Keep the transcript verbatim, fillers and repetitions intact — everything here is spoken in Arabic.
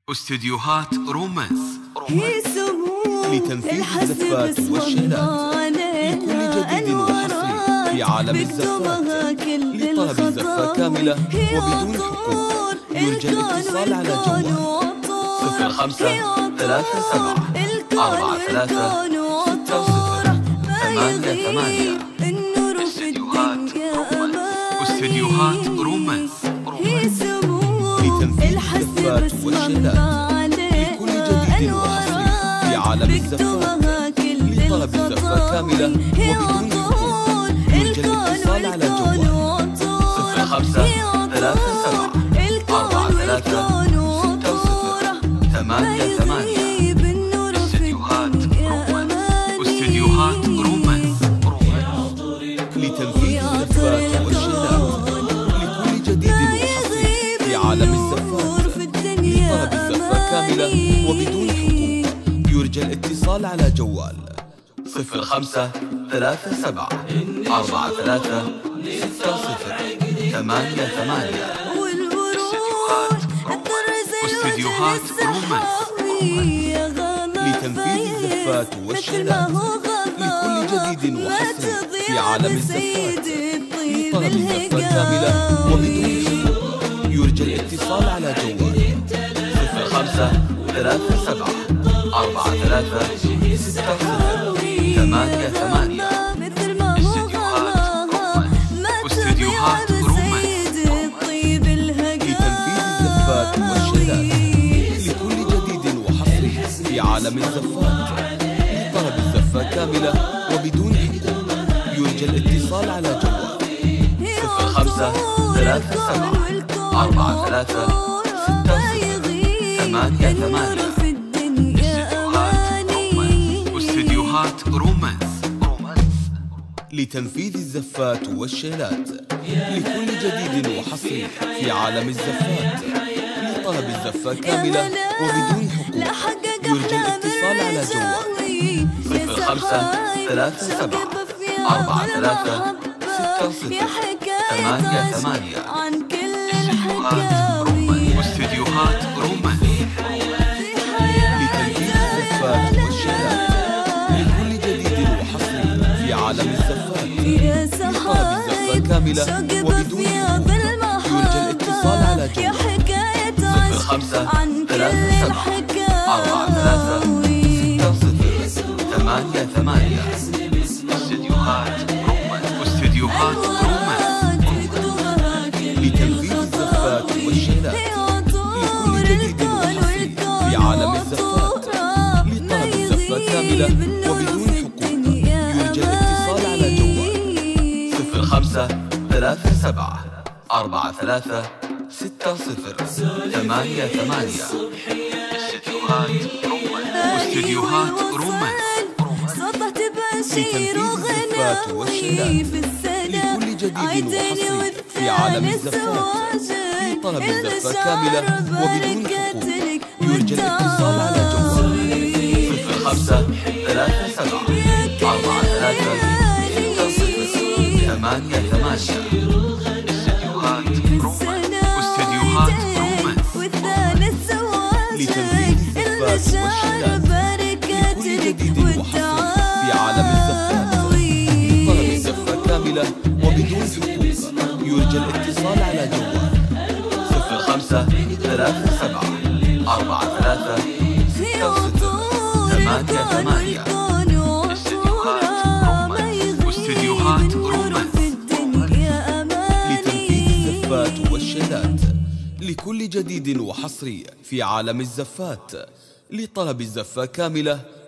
استديوهات رومانس لتنفيذ الزفات والشيلات لكل جديد وحصري في عالم الزفات. لطلب الزفة كاملة وبدون حقوق يرجى الاتصال على جوال صفر خمسة ثلاثة سبعة أربعة ثلاثة ستة صفر ثمانية ثمانية. استديوهات رومانس استديوهات رومانس لتنفيذ الزفات والشيلات لكل جديد وحصري في عالم الزفات. لطلب الزفة كاملة وبدون حقوق يرجى الاتصال على جوال صفر خمسة ثلاثة سبعة أربعة ثلاثة ستة صفر ثمانية ثمانية. استديوهات رومانس استديوهات رومانس لتنفيذ الزفات والشيلات لكل جديد وحصري في عالم الزفات. لطلب الزفة كاملة وبدون حقوق يرجى الاتصال على جوال صفر خمسة ثلاثة سبعة أربعة ثلاثة ستة صفر ثمانية ثمانية. استديوهات رومانس لتنفيذ الزفات والشيلات لكل جديد وحصري في عالم الزفات. لطلب الزفة كاملة وبدون حقوق يرجى الاتصال على جوال صفر خمسة ثلاثة سبعة أربعة ثلاثة ستة صفر ثمانية ثمانية. استديوهات رومانس لتنفيذ الزفات والشيلات لكل جديد وحصري في عالم الزفات. لطلب الزفة كاملة وبدون حقوق يرجى الاتصال على جوال صفر خمسة ثلاثة سبعة أربعة ثلاثة ستة صفر ثمانية ثمانية. استديوهات رومانس لتنفيذ الزفات والشيلات لكل جديد وحصري في عالم الزفات. لطلب الزفة كاملة وبدون حقوق يرجى الاتصال على جوال صفر خمسة ثلاثة سبعة أربعة ثلاثة ستة صفر ثمانية ثمانية. استديوهات رومانس استديوهات رومانس لتنفيذ الزفات والشيلات لكل جديد وحصري في عالم الزفات. لطلب الزفة كاملة وبدون حقوق يرجى الاتصال على جوال صفر خمسة ثلاثة سبعة أربعة ثلاثة ستة صفر ثمانية ثمانية. استديوهات رومانس استديوهات رومانس لتنفيذ الزفات والشيلات لكل جديد وحصري في عالم الزفات. لطلب الزفة كاملة وبدون حقوق يرجى الاتصال على جوال صفر خمسة ثلاثة سبعة أربعة ثلاثة ستة صفر ثمانية ثمانية. استديوهات رومانس استديوهات رومانس لتنفيذ الزفات والشيلات لكل جديد وحصري في عالم الزفات. لطلب الزفة كاملة وبدون حقوق يرجى الاتصال على جوال صفر خمسة ثلاثة سبعة أربعة ثلاثة ستة صفر ثمانية ثمانية. استديوهات رومانس استديوهات رومانس لتنفيذ الزفات والشيلات لكل جديد وحصري في عالم الزفات. لطلب الزفة كاملة وبدون حقوق يرجى الاتصال على جوال صفر خمسة ثلاثة سبعة أربعة ثلاثة ستة صفر ثمانية ثمانية. استديوهات رومانس استديوهات رومانس لتنفيذ الزفات والشيلات لكل جديد وحصري في عالم الزفات. لطلب الزفة كاملة